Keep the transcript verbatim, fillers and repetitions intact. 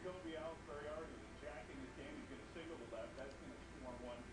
Jacoby Ellsbury already jacking his game. He's going to single the left. That's going to score one.